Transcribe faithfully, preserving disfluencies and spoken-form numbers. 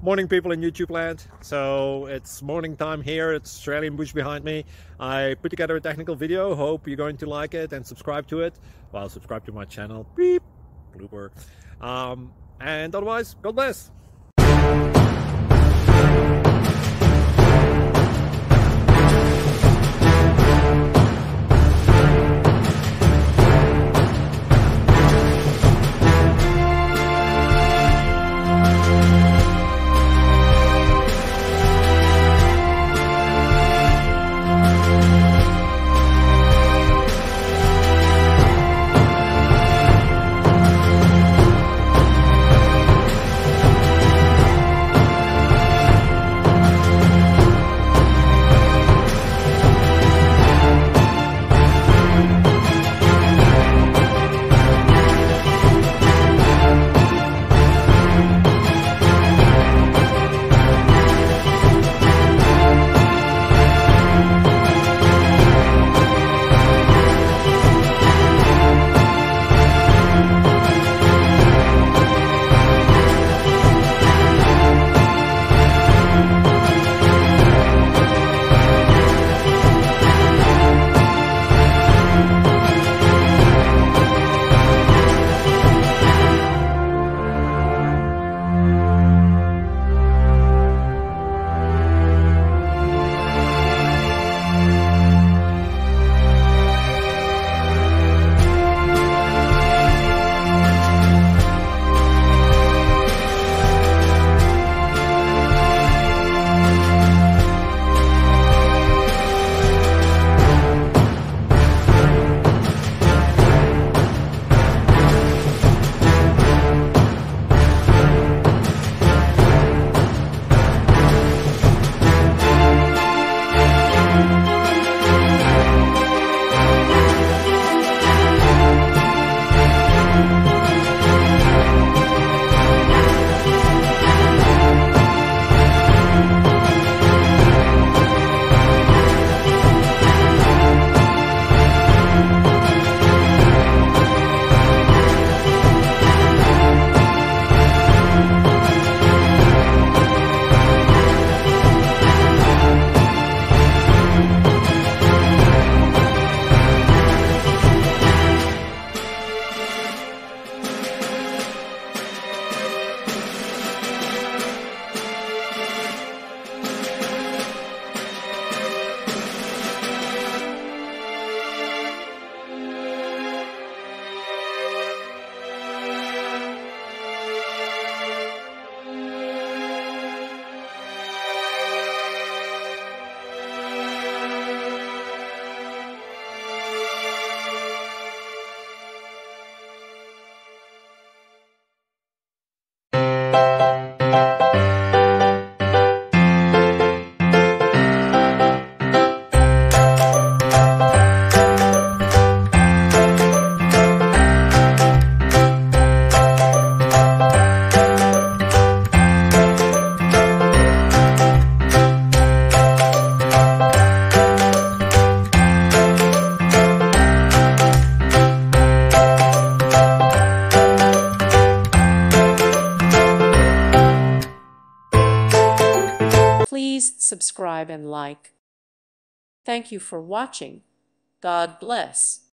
Morning, people in YouTube land. So it's morning time here. It's Australian bush behind me. I put together a technical video. Hope you're going to like it and subscribe to it. Well, subscribe to my channel. Beep. Blooper. Um, and otherwise, God bless. Please subscribe and like. Thank you for watching. God bless.